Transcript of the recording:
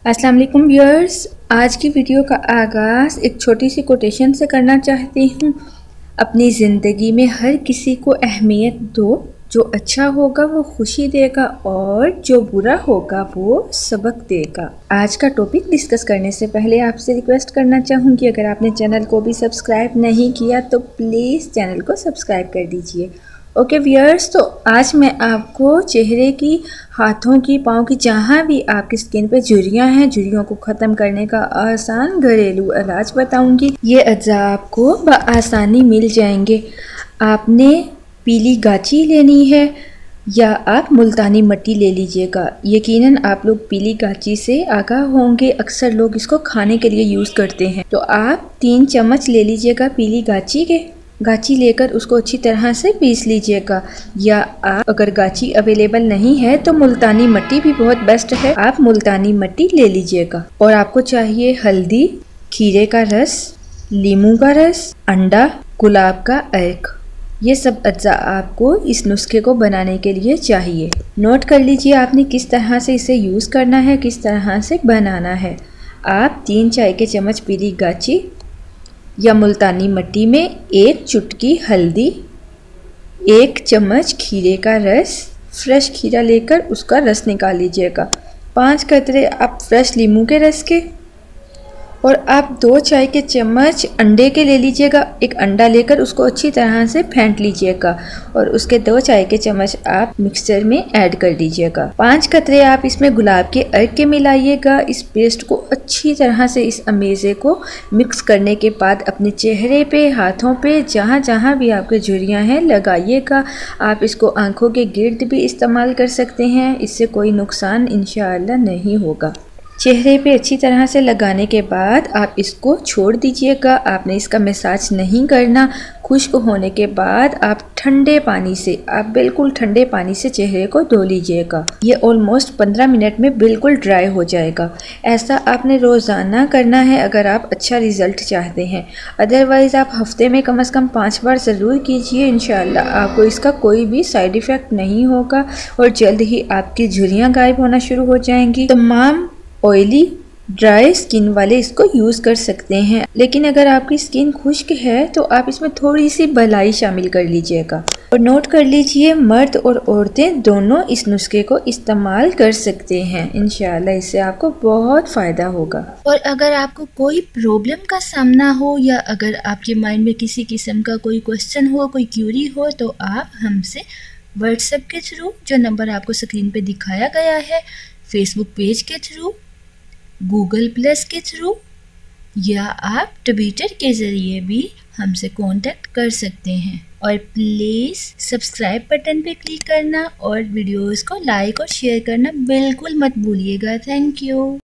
अस्सलाम वालेकुम व्यूअर्स, आज की वीडियो का आगाज़ एक छोटी सी कोटेशन से करना चाहती हूँ। अपनी ज़िंदगी में हर किसी को अहमियत दो, जो अच्छा होगा वो खुशी देगा और जो बुरा होगा वो सबक देगा। आज का टॉपिक डिस्कस करने से पहले आपसे रिक्वेस्ट करना चाहूँगी, अगर आपने चैनल को भी सब्सक्राइब नहीं किया तो प्लीज़ चैनल को सब्सक्राइब कर दीजिए। ओके व्यूअर्स, तो आज मैं आपको चेहरे की, हाथों की, पाँव की, जहाँ भी आपकी स्किन पे झुर्रियाँ हैं, झुर्रियों को ख़त्म करने का आसान घरेलू इलाज बताऊंगी। ये अज्जा आपको बआसानी मिल जाएंगे। आपने पीली गाची लेनी है या आप मुल्तानी मिट्टी ले लीजिएगा। यकीनन आप लोग पीली गाची से आगाह होंगे, अक्सर लोग इसको खाने के लिए यूज़ करते हैं। तो आप 3 चम्मच ले लीजिएगा पीली गाची लेकर उसको अच्छी तरह से पीस लीजिएगा। या आप अगर गाची अवेलेबल नहीं है तो मुल्तानी मिट्टी भी बहुत बेस्ट है, आप मुल्तानी मिट्टी ले लीजिएगा। और आपको चाहिए हल्दी, खीरे का रस, नींबू का रस, अंडा, गुलाब का अर्क। ये सब अज्जा आपको इस नुस्खे को बनाने के लिए चाहिए। नोट कर लीजिए आपने किस तरह से इसे यूज़ करना है, किस तरह से बनाना है। आप 3 चाय के चम्मच पीली गाची या मुल्तानी मिट्टी में 1 चुटकी हल्दी, 1 चम्मच खीरे का रस, फ्रेश खीरा लेकर उसका रस निकाल लीजिएगा। 5 कतरे आप फ्रेश नींबू के रस के, और आप 2 चाय के चम्मच अंडे के ले लीजिएगा। एक अंडा लेकर उसको अच्छी तरह से फेंट लीजिएगा और उसके 2 चाय के चम्मच आप मिक्सचर में ऐड कर दीजिएगा। 5 कतरे आप इसमें गुलाब के अर्क के मिलाइएगा। इस पेस्ट को अच्छी तरह से, इस अमेज़े को मिक्स करने के बाद अपने चेहरे पे, हाथों पे, जहाँ जहाँ भी आपके झुर्रियाँ हैं लगाइएगा। आप इसको आँखों के गिर्द भी इस्तेमाल कर सकते हैं, इससे कोई नुकसान इंशाअल्लाह नहीं होगा। चेहरे पे अच्छी तरह से लगाने के बाद आप इसको छोड़ दीजिएगा। आपने इसका मसाज नहीं करना। खुश्क होने के बाद आप ठंडे पानी से, आप बिल्कुल ठंडे पानी से चेहरे को धो लीजिएगा। ये ऑलमोस्ट 15 मिनट में बिल्कुल ड्राई हो जाएगा। ऐसा आपने रोज़ाना करना है अगर आप अच्छा रिज़ल्ट चाहते हैं। अदरवाइज़ आप हफ्ते में कम से कम 5 बार ज़रूर कीजिए। इंशाअल्लाह आपको इसका कोई भी साइड इफ़ेक्ट नहीं होगा और जल्द ही आपकी झुर्रियाँ गायब होना शुरू हो जाएंगी। तमाम ऑयली, ड्राई स्किन वाले इसको यूज़ कर सकते हैं, लेकिन अगर आपकी स्किन खुश्क है तो आप इसमें थोड़ी सी भलाई शामिल कर लीजिएगा। और नोट कर लीजिए, मर्द और औरतें दोनों इस नुस्खे को इस्तेमाल कर सकते हैं। इंशाअल्लाह इससे आपको बहुत फ़ायदा होगा। और अगर आपको कोई प्रॉब्लम का सामना हो या अगर आपके माइंड में किसी किस्म का कोई क्वेश्चन हो, कोई क्यूरी हो, तो आप हमसे व्हाट्सएप के थ्रू, जो नंबर आपको स्क्रीन पे दिखाया गया है, फेसबुक पेज के थ्रू, गूगल प्लस के थ्रू, या आप ट्विटर के ज़रिए भी हमसे कांटेक्ट कर सकते हैं। और प्लीज़ सब्सक्राइब बटन पे क्लिक करना और वीडियोस को लाइक और शेयर करना बिल्कुल मत भूलिएगा। Thank you.